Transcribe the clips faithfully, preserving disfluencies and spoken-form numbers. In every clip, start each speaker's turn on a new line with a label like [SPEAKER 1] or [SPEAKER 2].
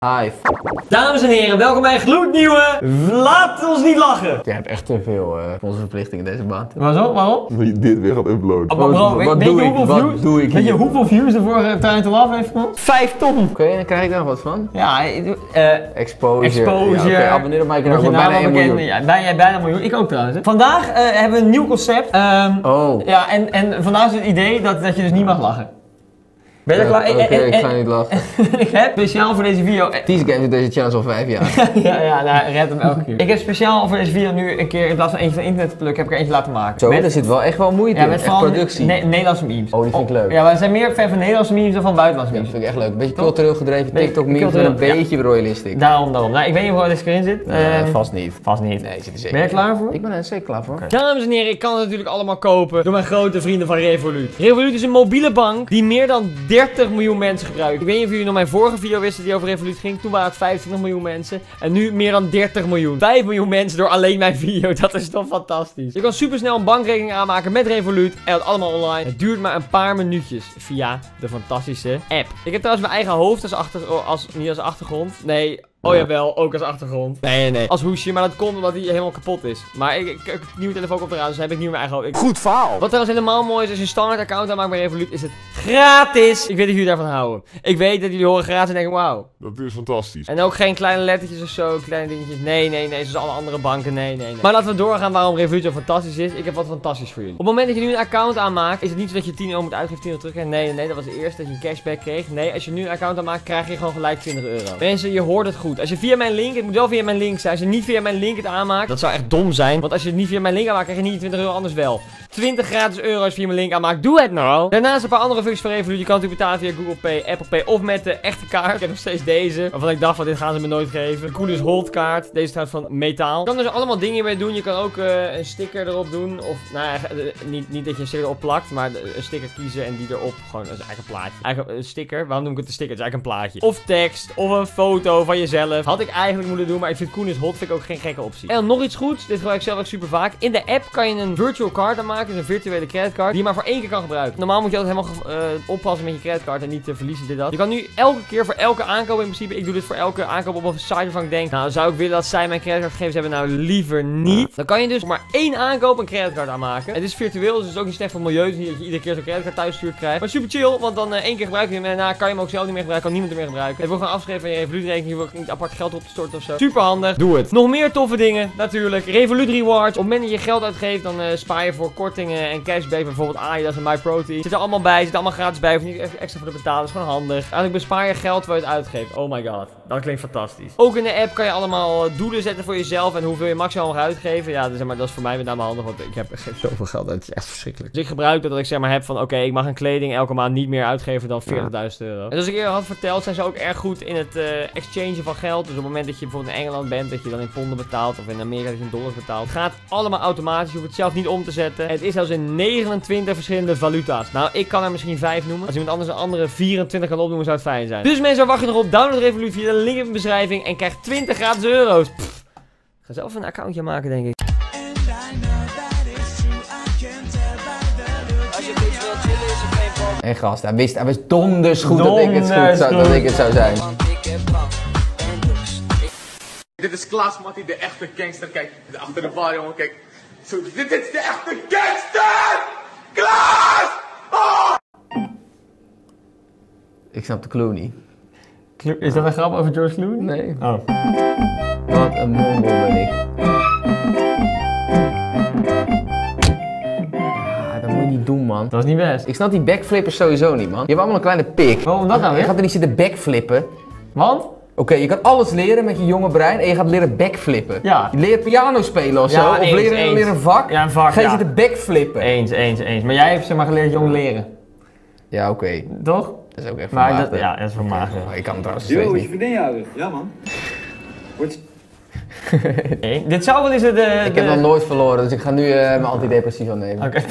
[SPEAKER 1] Hi.
[SPEAKER 2] Dames en heren, welkom bij een gloednieuwe Laat ons niet lachen.
[SPEAKER 1] Je hebt echt te veel uh, onze verplichtingen deze maand.
[SPEAKER 2] Waarom? Waarom?
[SPEAKER 3] Dat je dit weer gaat uploaden.
[SPEAKER 2] Oh, bro, bro, weet,
[SPEAKER 1] wat
[SPEAKER 2] weet
[SPEAKER 1] doe
[SPEAKER 2] je
[SPEAKER 1] ik?
[SPEAKER 2] hoeveel
[SPEAKER 1] Wat
[SPEAKER 2] views?
[SPEAKER 1] doe ik
[SPEAKER 2] Weet je
[SPEAKER 1] hier?
[SPEAKER 2] hoeveel views de vorige Time to Love heeft gehad? Vijf ton.
[SPEAKER 1] Oké, okay, dan krijg ik daar nog wat van.
[SPEAKER 2] Ja, uh,
[SPEAKER 1] Exposure.
[SPEAKER 2] Exposure.
[SPEAKER 1] Ja, okay, abonneer op mijn kanaal.
[SPEAKER 2] Je
[SPEAKER 1] Bijna een miljoen.
[SPEAKER 2] Ja, bijna, bijna een miljoen. Ik ook trouwens. Hè. Vandaag uh, hebben we een nieuw concept. Um,
[SPEAKER 1] oh.
[SPEAKER 2] Ja, en, en vandaag is het idee dat, dat je dus niet mag lachen. Ben je er
[SPEAKER 1] Ja,
[SPEAKER 2] klaar?
[SPEAKER 1] Oké, okay, ik ga
[SPEAKER 2] en,
[SPEAKER 1] niet lachen.
[SPEAKER 2] Ik heb speciaal voor deze video...
[SPEAKER 1] Tease Games doet deze channel al vijf jaar.
[SPEAKER 2] ja, ja, nou, red hem elke keer. Ik heb speciaal voor deze video nu een keer, in plaats van eentje van internet te plukken, heb ik er eentje laten maken.
[SPEAKER 1] Zo,
[SPEAKER 2] met,
[SPEAKER 1] er zit wel echt wel moeite
[SPEAKER 2] ja,
[SPEAKER 1] in.
[SPEAKER 2] met
[SPEAKER 1] Echt
[SPEAKER 2] vooral
[SPEAKER 1] productie.
[SPEAKER 2] Ne Nederlandse memes.
[SPEAKER 1] Oh, die vind ik leuk.
[SPEAKER 2] Ja, wij zijn meer fan van Nederlandse memes dan van buitenlandse
[SPEAKER 1] Ja,
[SPEAKER 2] memes.
[SPEAKER 1] dat vind ik echt leuk. Een beetje cultureel gedreven
[SPEAKER 2] Beetje
[SPEAKER 1] TikTok memes met
[SPEAKER 2] cultureel,
[SPEAKER 1] een beetje royalistisch.
[SPEAKER 2] Daarom, daarom. Nou, ik weet niet hoe deze erin zit.
[SPEAKER 1] Uh,
[SPEAKER 2] um,
[SPEAKER 1] vast niet.
[SPEAKER 2] Vast niet.
[SPEAKER 1] Nee, zit er zeker.
[SPEAKER 2] Ben je er klaar voor?
[SPEAKER 1] Ik ben er zeker klaar voor. Okay.
[SPEAKER 2] Dames en heren, ik kan het natuurlijk allemaal kopen door mijn grote vrienden van Revolut. Revolut is een mobiele bank die meer dan dertig miljoen mensen gebruikt. Ik weet niet of jullie nog mijn vorige video wisten die over Revolut ging. Toen waren het vijfentwintig miljoen mensen. En nu meer dan dertig miljoen. vijf miljoen mensen door alleen mijn video. Dat is toch fantastisch. Je kan supersnel een bankrekening aanmaken met Revolut. En dat allemaal online. Het duurt maar een paar minuutjes via de fantastische app. Ik heb trouwens mijn eigen hoofd als achtergrond. Als, niet als achtergrond. Nee. Oh jawel, ook als achtergrond. Nee, nee, nee. Als hoesje, maar dat komt omdat hij helemaal kapot is. Maar ik, ik, ik heb een nieuwe telefoon op eraan, dus heb ik niet mijn eigen hoofd. Ik...
[SPEAKER 1] Goed verhaal.
[SPEAKER 2] Wat trouwens helemaal mooi is, als je een standaard account aanmaakt bij Revolut, is het gratis. Ik weet dat jullie daarvan houden. Ik weet dat jullie horen gratis en denken, wauw.
[SPEAKER 3] Dat is fantastisch.
[SPEAKER 2] En ook geen kleine lettertjes of zo, kleine dingetjes. Nee, nee, nee, zoals alle andere banken. Nee, nee, nee. Maar laten we doorgaan waarom Revolut zo fantastisch is. Ik heb wat fantastisch voor jullie. Op het moment dat je nu een account aanmaakt, is het niet zo dat je tien euro moet uitgeven, tien euro terugkrijgt. Nee, nee, nee, dat was de eerste dat je een cashback kreeg. Nee, als je nu een account aanmaakt, krijg je gewoon gelijk twintig euro. Mensen, je hoort het goed. Als je via mijn link, het moet wel via mijn link zijn. Als je niet via mijn link het aanmaakt, dat zou echt dom zijn. Want als je het niet via mijn link aanmaakt, krijg je niet twintig euro, anders wel. twintig gratis euro's via mijn link aanmaakt. Doe het nou. Daarnaast een paar andere functies van Revolut. Je kan natuurlijk betalen via Google Pay, Apple Pay of met de echte kaart. Ik heb nog steeds deze. Waarvan ik dacht van dit gaan ze me nooit geven. De Coolest Hold kaart. Deze is trouwens van metaal. Je kan dus allemaal dingen mee doen. Je kan ook uh, een sticker erop doen. Of nou ja, niet, niet dat je een sticker erop plakt. Maar een sticker kiezen en die erop. Gewoon, dat is eigenlijk een plaatje. Eigenlijk een sticker. Waarom noem ik het een sticker? Het is eigenlijk een plaatje. Of tekst. Of een foto van jezelf. Had ik eigenlijk moeten doen. Maar ik vind Coolest Hold vind ik ook geen gekke optie. En dan nog iets goeds. Dit gebruik ik zelf ook super vaak. In de app kan je een virtual card aanmaken. Dus een virtuele creditcard. Die je maar voor één keer kan gebruiken. Normaal moet je altijd helemaal uh, oppassen met je creditcard. En niet te uh, verliezen dit dat. Je kan nu elke keer voor elke aankoop in principe. Ik doe dit voor elke aankoop op een site waarvan ik denk. Nou, zou ik willen dat zij mijn creditcardgegevens hebben? Nou, liever niet. Dan kan je dus voor maar één aankoop een creditcard aanmaken. Het is virtueel, dus het is ook niet slecht voor het milieu. Dus niet dat je iedere keer zo'n creditcard thuis stuurt krijgt. Maar super chill, want dan uh, één keer gebruik je hem. En daarna kan je hem ook zelf niet meer gebruiken. Kan niemand er meer gebruiken. Het wordt gewoon afgeschreven van je Revolut-rekening. Je wordt niet apart geld op te storten of zo. Super handig. Doe het. Nog meer toffe dingen, natuurlijk. Revolut Rewards. Op het moment dat je geld uitgeeft, dan uh, spaar je voor kortingen en cashback. Bijvoorbeeld Adidas en MyProtein. Zit er allemaal bij. Zit er allemaal gratis bij. Of niet extra voor te betalen. Dat is gewoon handig. Eigenlijk bespaar je geld terwijl je het uitgeeft. Oh my god. Dat klinkt fantastisch. Ook in de app kan je allemaal doelen zetten voor jezelf. En hoeveel je maximaal mag uitgeven. Ja, dus, zeg maar, dat is voor mij met name handig. Want ik heb geen zoveel geld. Het is echt verschrikkelijk. Dus ik gebruik dat dat ik zeg maar heb van. Oké, okay, ik mag een kleding elke maand niet meer uitgeven dan veertigduizend euro. En zoals ik eerder had verteld, zijn ze ook erg goed in het uh, exchangen van geld. Dus op het moment dat je bijvoorbeeld in Engeland bent, dat je dan in ponden betaalt. Of in Amerika dat je in dollars betaalt. Het gaat allemaal automatisch. Je hoeft het zelf niet om te zetten. En het is zelfs in negenentwintig verschillende valuta's. Nou, ik kan er misschien vijf noemen. Als iemand anders een andere vierentwintig kan opnoemen, zou het fijn zijn. Dus mensen, waar wacht je nog op? Download Revolut via de link in de beschrijving. En krijg twintig gratis euro's. Pff. Ik ga zelf een accountje maken, denk ik.
[SPEAKER 1] En gast, hij wist, hij wist donders goed dat ik het goed zou, dat ik het zou zijn.
[SPEAKER 4] Dit is Klaas Mattie, de echte gangster. Kijk, achter de bar, jongen, kijk. Zo, dit is de echte gangster! Klaas! Oh!
[SPEAKER 1] Ik snap de clue niet.
[SPEAKER 2] Is dat een grap over George Clooney?
[SPEAKER 1] Nee.
[SPEAKER 2] Oh.
[SPEAKER 1] Wat een mongol ben ik. Ja, dat moet je niet doen, man.
[SPEAKER 2] Dat was niet best.
[SPEAKER 1] Ik snap die backflippers sowieso niet, man. Je hebt allemaal een kleine pik.
[SPEAKER 2] Waarom dat nou
[SPEAKER 1] Je
[SPEAKER 2] weer?
[SPEAKER 1] gaat er niet zitten backflippen.
[SPEAKER 2] Want?
[SPEAKER 1] Oké, okay, je kan alles leren met je jonge brein en je gaat leren backflippen.
[SPEAKER 2] Ja.
[SPEAKER 1] Je leert piano spelen of
[SPEAKER 2] Ja,
[SPEAKER 1] zo, of
[SPEAKER 2] eens,
[SPEAKER 1] leren,
[SPEAKER 2] eens.
[SPEAKER 1] leren een vak.
[SPEAKER 2] Ja, een vak,
[SPEAKER 1] Ga je
[SPEAKER 2] ja.
[SPEAKER 1] zitten backflippen.
[SPEAKER 2] Eens, eens, eens. Maar jij hebt zeg maar geleerd jong leren.
[SPEAKER 1] Ja, oké. Okay.
[SPEAKER 2] Toch?
[SPEAKER 1] Dat is ook echt
[SPEAKER 2] Maar
[SPEAKER 1] vermaagd,
[SPEAKER 2] dat,
[SPEAKER 1] hè?
[SPEAKER 2] ja, dat is vermaagd.
[SPEAKER 1] Oh, ik kan het trouwens
[SPEAKER 5] Yo,
[SPEAKER 1] steeds
[SPEAKER 5] is je
[SPEAKER 1] niet.
[SPEAKER 5] vriendin jarig? Ja, man. Wordt...
[SPEAKER 2] Nee, dit zou wel eens de... de
[SPEAKER 1] Ik heb nog nooit verloren, dus ik ga nu uh, mijn antidepressiva nemen.
[SPEAKER 2] Oké. Okay.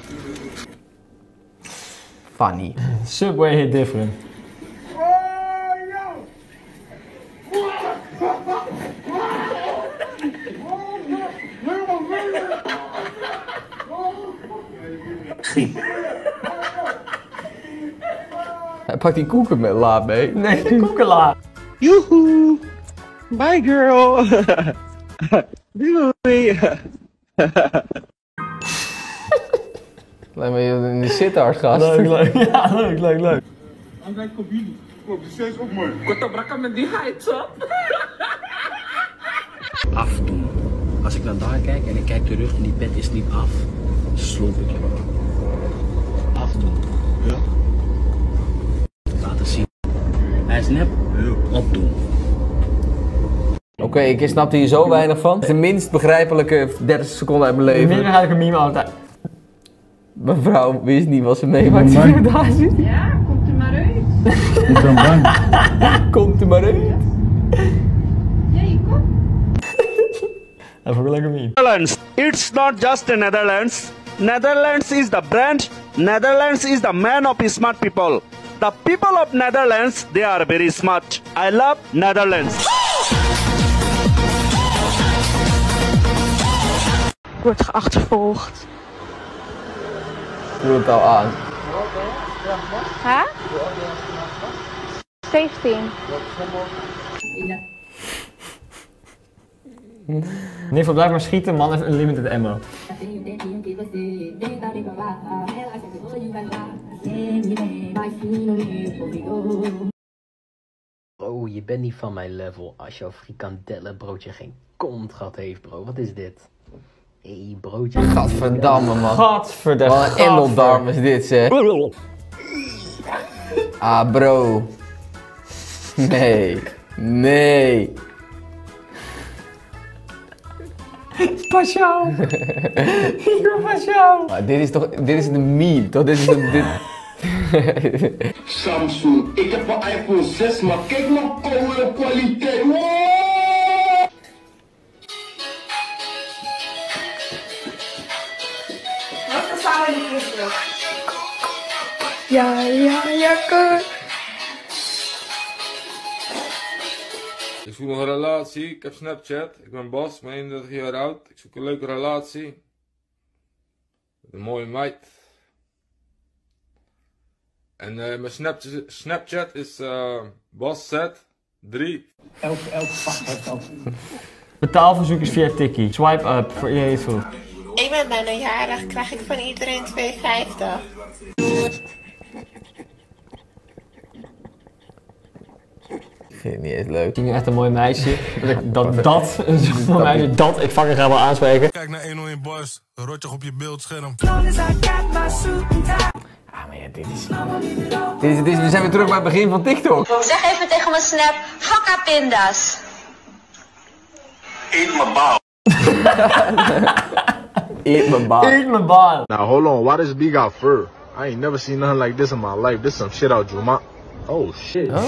[SPEAKER 1] Funny.
[SPEAKER 2] Subway hit different.
[SPEAKER 5] schiet.
[SPEAKER 1] Hij pakt die koeken met la mee.
[SPEAKER 2] Nee, de koekela.
[SPEAKER 5] Joehoe. Bye girl. Doei.
[SPEAKER 1] Laat me in de sittard, gast.
[SPEAKER 2] Leuk, leuk. Ja, leuk, leuk, leuk.
[SPEAKER 6] Afdoen. Als ik naar daar kijk en ik kijk terug en die pet is niet af, sloop ik je. Afdoen. Ja. Laten zien. Hij is nep. Ja. Opdoen.
[SPEAKER 1] Oké, okay, ik snap hier zo weinig van. Het is de minst begrijpelijke dertig seconden uit mijn leven.
[SPEAKER 2] Minder ga ik een meme altijd.
[SPEAKER 1] Mevrouw wist niet wat ze meemaakt hier daar zit.
[SPEAKER 7] Ja, komt er maar uit.
[SPEAKER 5] Ik ben bang.
[SPEAKER 1] Komt er maar uit.
[SPEAKER 7] Ja, je komt.
[SPEAKER 2] Dat vond ik een lekker meme.
[SPEAKER 8] Netherlands. It's not just the Netherlands. Netherlands is the brand. Netherlands is the man of smart people. The people of Netherlands, they are very smart. I love Netherlands.
[SPEAKER 7] Wordt geachtervolgd.
[SPEAKER 1] Doe het al aan.
[SPEAKER 7] Hè? zeventien.
[SPEAKER 2] Nee, voor blijf maar schieten, man. Even een limited ammo.
[SPEAKER 6] Bro, je bent niet van mijn level als jouw frikandellenbroodje geen kontgat heeft, bro. Wat is dit? Hé, hey, broodje.
[SPEAKER 1] Gadverdamme, man.
[SPEAKER 2] Gadverdamme.
[SPEAKER 1] Wat een endeldarm is dit, zeg. Ah, bro. Nee. Nee.
[SPEAKER 2] Speciaal. Ik wil speciaal.
[SPEAKER 1] Maar dit is toch, dit is een meme, toch? Dit is een, dit...
[SPEAKER 4] Samsung, ik heb een iPhone zes, maar kijk naar koude kwaliteit.
[SPEAKER 7] Wat samen die kisten? Ja, ja, ja, kom.
[SPEAKER 9] Ik zoek nog een relatie, ik heb Snapchat, ik ben Bas, ik ben eenendertig jaar oud, ik zoek een leuke relatie. Met een mooie meid. En uh, mijn Snapchat, Snapchat is uh, Bas Z drie.
[SPEAKER 5] Elke, elke pak heeft ook.
[SPEAKER 2] Betaalverzoek is via Tikkie. Swipe up voor iedereen het voelt.
[SPEAKER 10] Ik ben bijna jarig, krijg ik van iedereen twee vijftig.
[SPEAKER 1] Ik vind het niet eens leuk.
[SPEAKER 2] Ik vind echt een mooi meisje. Dat, dat, een zo'n meisje, dat, ik fucking ga wel aanspreken.
[SPEAKER 11] Kijk naar honderdéén Boys, rotje op je beeldscherm.
[SPEAKER 1] Ah, maar ja, dit is... Dit is, dit is... We zijn weer terug bij het begin van TikTok.
[SPEAKER 10] Zeg even tegen mijn snap, hakka pinda's.
[SPEAKER 4] Eet mijn baal.
[SPEAKER 1] Eet mijn baan.
[SPEAKER 2] Eet mijn baan.
[SPEAKER 3] Now hold on, why this B got fur? I ain't never seen nothing like this in my life. This some shit out Juma. Oh shit.
[SPEAKER 1] Oh.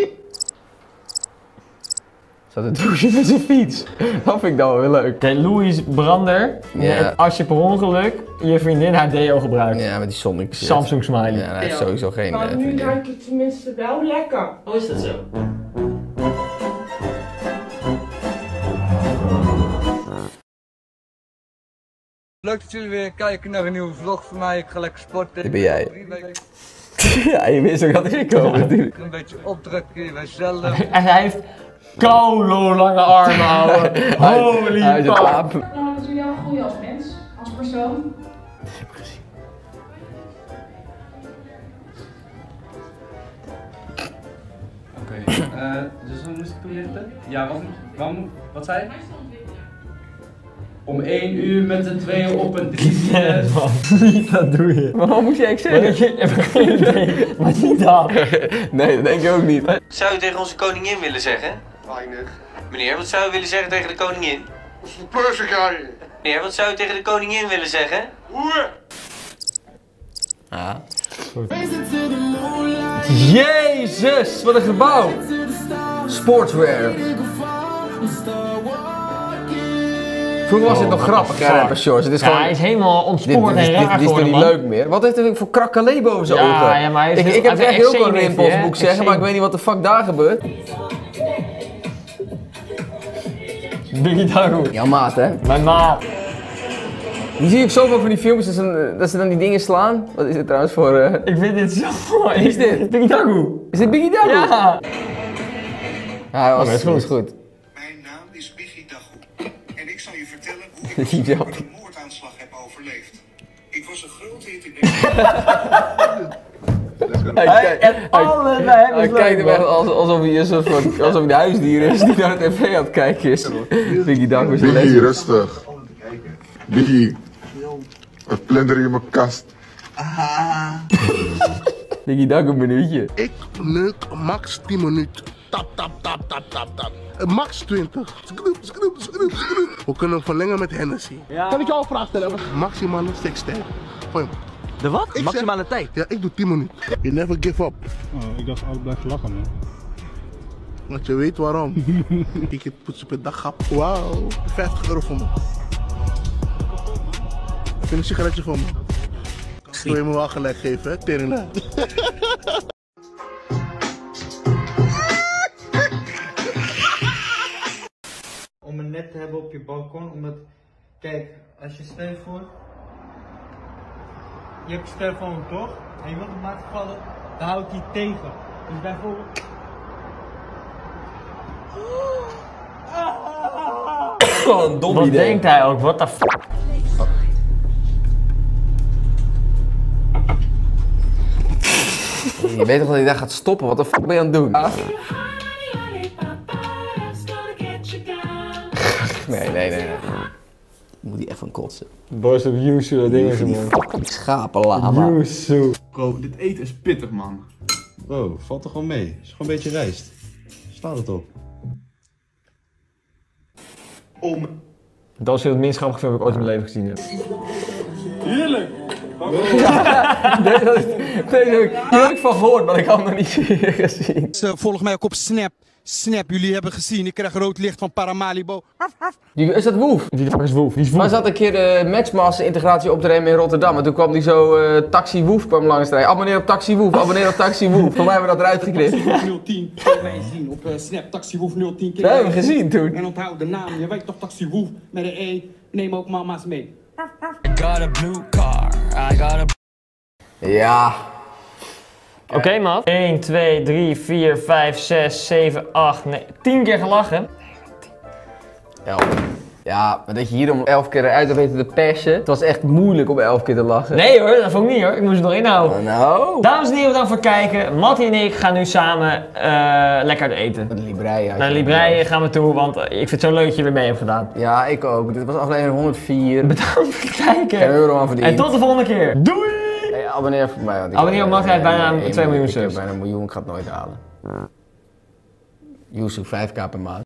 [SPEAKER 1] Zat een douche met zijn fiets. Dat vind ik dan wel weer leuk.
[SPEAKER 2] Oké, Louis Brander.
[SPEAKER 1] Ja.
[SPEAKER 2] Als je per ongeluk je vriendin haar deo gebruikt.
[SPEAKER 1] Ja, met die Sonic shit.
[SPEAKER 2] Samsung smiley.
[SPEAKER 1] Ja, hij heeft sowieso geen uh,
[SPEAKER 7] Nu
[SPEAKER 1] vriendin.
[SPEAKER 7] ruikt het tenminste wel lekker.
[SPEAKER 6] Hoe is dat zo?
[SPEAKER 12] Leuk dat jullie weer kijken naar een nieuwe vlog van mij. Ik ga lekker sporten.
[SPEAKER 1] Dit ben jij. Ja, je wist ook dat ik komen natuurlijk.
[SPEAKER 12] Een beetje opdrukken bij zelf.
[SPEAKER 2] En hij heeft kolo lange armen, ouwe. Holy
[SPEAKER 1] Hij is een
[SPEAKER 2] fuck.
[SPEAKER 1] aap.
[SPEAKER 7] Nou, dat doe je al goed als mens, als persoon.
[SPEAKER 12] Oké, okay, uh, dus hoe moest ik toelichten? Ja, wat, waarom, wat zei je? Om één uur met z'n tweeën op een drie.
[SPEAKER 2] Nee, man. Niet dat doe je.
[SPEAKER 1] Waarom moest jij ik zeggen?
[SPEAKER 2] Ik heb geen idee, maar niet dat.
[SPEAKER 1] Nee, dat denk ik ook niet.
[SPEAKER 13] Zou u tegen onze koningin willen zeggen?
[SPEAKER 4] Weinig.
[SPEAKER 13] Meneer, wat zou u willen zeggen tegen de koningin?
[SPEAKER 4] Persen ga je.
[SPEAKER 13] Meneer, wat zou u tegen de koningin willen zeggen?
[SPEAKER 4] Hoer.
[SPEAKER 1] Ah. Jezus, wat een gebouw. Sportswear. Vroeger was dit nog grappig, hè, rapper shorts. Het is
[SPEAKER 2] Ja,
[SPEAKER 1] gewoon...
[SPEAKER 2] hij is helemaal ontspoord
[SPEAKER 1] Dit, dit,
[SPEAKER 2] en
[SPEAKER 1] dit,
[SPEAKER 2] raar
[SPEAKER 1] dit is toch
[SPEAKER 2] geworden,
[SPEAKER 1] niet
[SPEAKER 2] man.
[SPEAKER 1] leuk meer? Wat heeft hij voor krakelé boven zijn
[SPEAKER 2] Ja,
[SPEAKER 1] ogen?
[SPEAKER 2] ja, maar hij is
[SPEAKER 1] ik,
[SPEAKER 2] heel-
[SPEAKER 1] ik heb
[SPEAKER 2] hij
[SPEAKER 1] echt
[SPEAKER 2] heeft
[SPEAKER 1] heel veel
[SPEAKER 2] eczeem,
[SPEAKER 1] rimpels,
[SPEAKER 2] hè?
[SPEAKER 1] moet ik zeggen, maar ik weet niet wat de fuck daar gebeurt.
[SPEAKER 2] Biggie Daru.
[SPEAKER 1] Jouw maat, hè?
[SPEAKER 2] Mijn maat.
[SPEAKER 1] Die zie ik zoveel van die films dat ze, dat ze dan die dingen slaan. Wat is dit trouwens voor... Uh...
[SPEAKER 2] Ik vind dit zo mooi.
[SPEAKER 1] Wie is dit?
[SPEAKER 2] Biggie Dagoe.
[SPEAKER 1] Is dit Biggie Dagoe?
[SPEAKER 2] Ja.
[SPEAKER 1] Ja, hij was
[SPEAKER 2] oh,
[SPEAKER 1] goed. goed.
[SPEAKER 14] Mijn naam is Biggie Dagoe. En ik zal je vertellen hoe ik
[SPEAKER 1] een
[SPEAKER 14] moordaanslag heb overleefd. Ik was een grote hit in Nederland.
[SPEAKER 1] Hij, hij, hij, hij, hij kijkt hem echt alsof, alsof hij een soort van, alsof hij een huisdier is die naar de tv aan het kijken is. Biggie Dagoe is een
[SPEAKER 3] Biggie, rustig. Biggie, wat plunder je in mijn kast?
[SPEAKER 1] Biggie Dagoe een minuutje.
[SPEAKER 15] Ik neuk max tien minuten. Tap, tap, tap, tap, tap, tap. Max twintig. Skroep, skroep, skroep, skroep. We kunnen verlengen met Hennessy.
[SPEAKER 2] Ja.
[SPEAKER 15] Kan ik jou een vraag stellen? Maximale stekstijl. Gooi hem.
[SPEAKER 6] De wat?
[SPEAKER 15] Ik
[SPEAKER 6] Maximale
[SPEAKER 15] zeg,
[SPEAKER 6] tijd?
[SPEAKER 15] Ja, ik doe tien minuten. You never give up.
[SPEAKER 11] Oh, ik dacht altijd blijven lachen, man.
[SPEAKER 15] Want je weet waarom. Ik heb poetsen per dag gehad. Wauw. vijftig euro voor me. Vind een sigaretje voor me. Wil je me wel gelijk geven, hè? Teringa.
[SPEAKER 16] Om een net te hebben op je balkon, omdat, kijk, als je stel voor, je hebt je telefoon toch, en je wilt hem laten vallen, dan hou ik die tegen. Dus bijvoorbeeld...
[SPEAKER 1] Gewoon een dom
[SPEAKER 2] Wat
[SPEAKER 1] idee.
[SPEAKER 2] denkt hij ook? What the fuck?
[SPEAKER 1] Je weet toch dat hij daar gaat stoppen? Wat de fuck ben je aan het doen? Ah. Nee, nee, nee. nee. Moet hij echt van kotsen.
[SPEAKER 2] Boys op Yuzu, dat ding is
[SPEAKER 1] die fucking schapenlama.
[SPEAKER 2] Yuzu.
[SPEAKER 12] Bro, dit eten is pittig, man.
[SPEAKER 17] Bro, valt er gewoon mee. Het is gewoon een beetje rijst. Slaat het op.
[SPEAKER 16] Om.
[SPEAKER 2] Dat is het minst grappige film dat ik ooit in mijn leven gezien heb.
[SPEAKER 16] Heerlijk!
[SPEAKER 1] Ja, deze had ik, deze heb ik, hier heb ik van gehoord, maar ik had hem nog niet gezien.
[SPEAKER 18] Ze volgen mij ook op Snap. Snap, jullie hebben gezien, ik krijg rood licht van Paramaribo.
[SPEAKER 1] Is dat Woef?
[SPEAKER 2] Wie de fuck is Woef? Wie is Woef?
[SPEAKER 1] Maar zat een keer de Matchmaster integratie op te nemen in Rotterdam. En toen kwam die zo, uh, Taxi Woef kwam langs de rij. Abonneer op Taxi Woef, abonneer op Taxi Woef. Voor mij hebben we dat eruit geknipt.
[SPEAKER 18] nul tien, kun mij zien op uh, Snap, Taxi Woef nul tien.
[SPEAKER 1] Dat hebben we gezien toen.
[SPEAKER 18] En onthoud de naam, je weet toch Taxi Woef met een E, neem ook mama's mee. I got a blue car, I got a...
[SPEAKER 1] Ja.
[SPEAKER 2] Oké, okay, maat. één, twee, drie, vier, vijf, zes, zeven, acht, negen, tien keer gelachen.
[SPEAKER 1] elf. Ja, maar dat je hier om elf keer eruit te weten te persen. Het was echt moeilijk om elf keer te lachen.
[SPEAKER 2] Nee hoor, dat vond ik niet hoor. Ik moest het nog inhouden.
[SPEAKER 1] Oh, nou.
[SPEAKER 2] Dames en heren, bedankt voor het kijken. Mattie en ik gaan nu samen uh, lekker uit eten.
[SPEAKER 1] Naar de Libraaien.
[SPEAKER 2] Naar de Libraaien gaan we toe, want uh, ik vind het zo leuk dat je weer mee hebt gedaan.
[SPEAKER 1] Ja, ik ook. Dit was aflevering honderdvier.
[SPEAKER 2] Bedankt voor het kijken.
[SPEAKER 1] Geen euro aan verdiend.
[SPEAKER 2] En tot de volgende keer. Doei!
[SPEAKER 1] Hey, abonneer voor mij. Want ik
[SPEAKER 2] abonneer op Mattie, hij heeft bijna twee miljoen
[SPEAKER 1] subs. Ik heb
[SPEAKER 2] subs.
[SPEAKER 1] bijna een miljoen, ik ga het nooit halen. YouTube vijf k per maand.